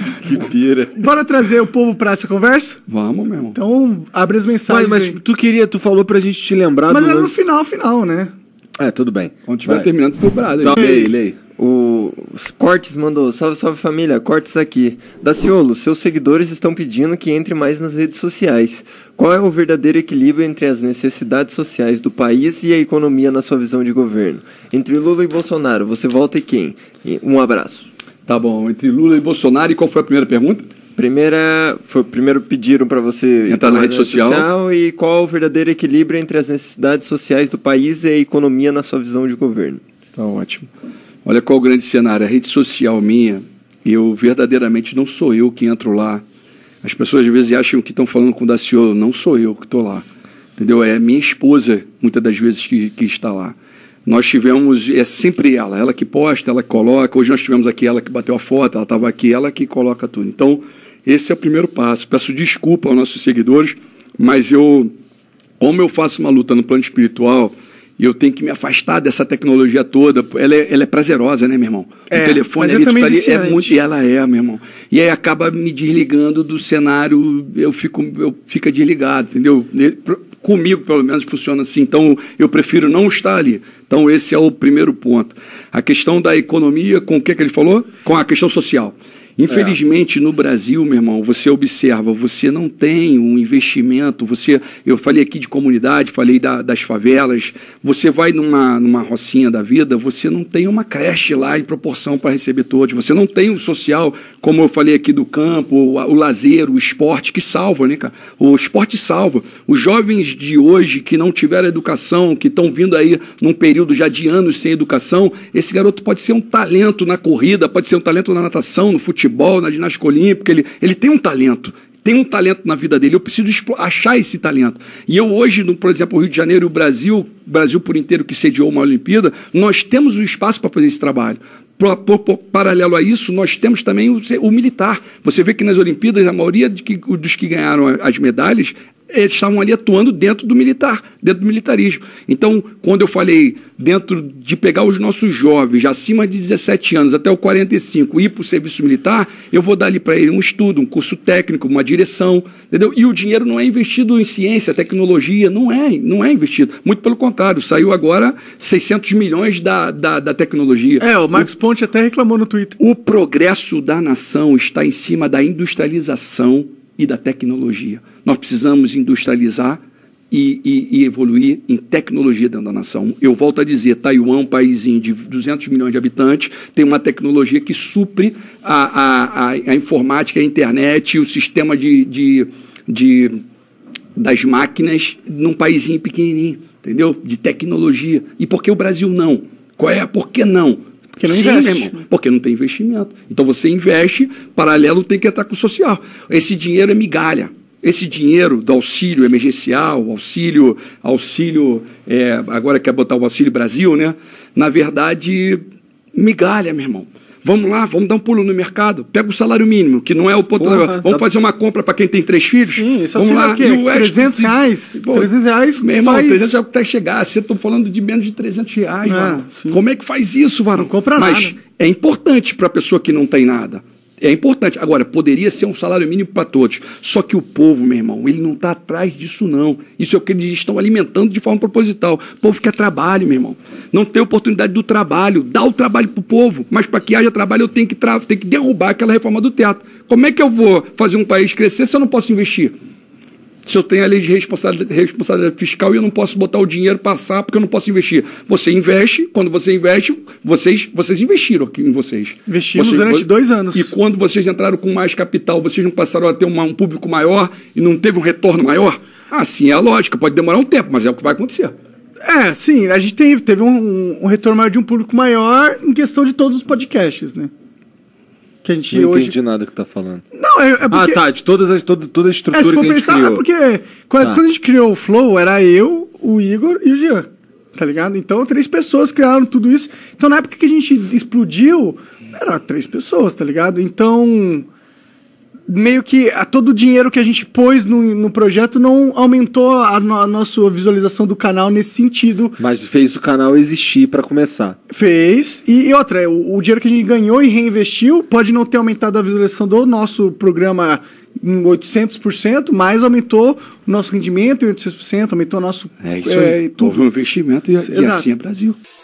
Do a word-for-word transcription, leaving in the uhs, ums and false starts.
Que pira. Bora trazer o povo pra essa conversa? Vamos, meu irmão. Então, abre as mensagens. Mas, mas tu queria, tu falou pra gente te lembrar Mas do era no lance... final, final, né? É, tudo bem. Quando tiver Vai. terminando, você dobrado. Tá, lei, lei. O os Cortes mandou, salve, salve família, Cortes aqui. Daciolo, seus seguidores estão pedindo que entre mais nas redes sociais. Qual é o verdadeiro equilíbrio entre as necessidades sociais do país e a economia na sua visão de governo? Entre Lula e Bolsonaro, você vota em quem? E um abraço. Tá bom, entre Lula e Bolsonaro, e qual foi a primeira pergunta? Primeira, foi, primeiro pediram para você entrar na rede social. social. E qual o verdadeiro equilíbrio entre as necessidades sociais do país e a economia na sua visão de governo? Tá ótimo. Olha qual o grande cenário. A rede social minha, eu verdadeiramente não sou eu que entro lá. As pessoas às vezes acham que estão falando com o Daciolo. Não sou eu que estou lá. Entendeu? É minha esposa, muitas das vezes, que, que está lá. Nós tivemos, é sempre ela, ela que posta, ela que coloca. Hoje nós tivemos aqui ela que bateu a foto, ela estava aqui, ela que coloca tudo. Então, esse é o primeiro passo. Peço desculpa aos nossos seguidores, mas eu, como eu faço uma luta no plano espiritual, eu tenho que me afastar dessa tecnologia toda. Ela é, ela é prazerosa, né, meu irmão? É, o telefone mas ali, é também tá ali, é viciante. muito, e ela é, meu irmão. E aí acaba me desligando do cenário, eu fico, eu fico desligado, entendeu? Comigo, pelo menos, funciona assim. Então, eu prefiro não estar ali. Então, esse é o primeiro ponto. A questão da economia, com o que, que ele falou? Com a questão social. Infelizmente, é. no Brasil, meu irmão, você observa, você não tem um investimento, você, eu falei aqui de comunidade, falei da, das favelas, você vai numa, numa rocinha da vida, você não tem uma creche lá em proporção para receber todos, você não tem o social, como eu falei aqui do campo, o, o lazer, o esporte, que salva, né, cara? O esporte salva. Os jovens de hoje que não tiveram educação, que estão vindo aí num período já de anos sem educação, esse garoto pode ser um talento na corrida, pode ser um talento na natação, no futebol, futebol, na ginástica olímpica, ele, ele tem um talento, tem um talento na vida dele, eu preciso achar esse talento. E eu hoje, no, por exemplo, o Rio de Janeiro e o Brasil, o Brasil por inteiro que sediou uma Olimpíada, nós temos o espaço para fazer esse trabalho. Por, por, por, paralelo a isso, nós temos também o, o militar. Você vê que nas Olimpíadas, a maioria de que, dos que ganharam as medalhas, eles estavam ali atuando dentro do militar, dentro do militarismo. Então, quando eu falei dentro de pegar os nossos jovens, acima de dezessete anos até o quarenta e cinco, ir para o serviço militar, eu vou dar ali para ele um estudo, um curso técnico, uma direção, entendeu? E o dinheiro não é investido em ciência, tecnologia, não é, não é investido. Muito pelo contrário, saiu agora seiscentos milhões da, da, da tecnologia. É, o Marcos o, Ponte até reclamou no Twitter. O progresso da nação está em cima da industrialização e da tecnologia. Nós precisamos industrializar e, e, e evoluir em tecnologia dentro da nação. Eu volto a dizer, Taiwan, um paísinho de duzentos milhões de habitantes, tem uma tecnologia que supre a, a, a, a informática, a internet, o sistema de, de, de, das máquinas num paísinho pequenininho, entendeu? De tecnologia. E por que o Brasil não? Qual é? Por que não? Porque não Sim, investe. meu irmão, porque não tem investimento. Então você investe, paralelo tem que entrar com o social. Esse dinheiro é migalha. Esse dinheiro do auxílio emergencial, auxílio, auxílio é, agora quer botar o Auxílio Brasil, né? Na verdade, migalha, meu irmão. Vamos lá, vamos dar um pulo no mercado. Pega o salário mínimo, que não é o ponto. Porra, vamos tá... fazer uma compra para quem tem três filhos? Sim, isso vamos assim, lá. O quê? E o trezentos reais? Pô, trezentos reais? Meu irmão, faz... trezentos reais até chegar. Você está falando de menos de trezentos reais, é, varão. Como é que faz isso, varão? Não compra Mas nada. É importante para a pessoa que não tem nada. É importante. Agora, poderia ser um salário mínimo para todos. Só que o povo, meu irmão, ele não está atrás disso, não. Isso é o que eles estão alimentando de forma proposital. O povo quer trabalho, meu irmão. Não tem oportunidade do trabalho. Dá o trabalho para o povo. Mas para que haja trabalho, eu tenho que, tra... tenho que derrubar aquela reforma do teto. Como é que eu vou fazer um país crescer se eu não posso investir? Se eu tenho a lei de responsabilidade, responsabilidade fiscal e eu não posso botar o dinheiro passar porque eu não posso investir. Você investe, quando você investe, vocês, vocês investiram aqui em vocês. Investimos vocês, durante dois anos. E quando vocês entraram com mais capital, vocês não passaram a ter uma, um público maior e não teve um retorno maior? Ah, sim, é a lógica. Pode demorar um tempo, mas é o que vai acontecer. É, sim, a gente teve, teve um, um retorno maior de um público maior em questão de todos os podcasts, né? Que a gente não hoje... entendi nada que tá falando. Não, é, é porque... Ah, tá, de todas as, toda, toda a estrutura é, se for que a gente pensar, criou. É porque quando, tá. quando a gente criou o Flow, era eu, o Igor e o Jean, tá ligado? Então, três pessoas criaram tudo isso. Então, na época que a gente explodiu, era três pessoas, tá ligado? Então, meio que a, todo o dinheiro que a gente pôs no, no projeto não aumentou a, no- a nossa visualização do canal nesse sentido. Mas fez o canal existir pra começar. Fez. E, e outra, o, o dinheiro que a gente ganhou e reinvestiu pode não ter aumentado a visualização do nosso programa em oitocentos por cento, mas aumentou o nosso rendimento em oitocentos por cento, aumentou o nosso... É isso aí. tudo. Houve um investimento e, e Exato. assim é Brasil.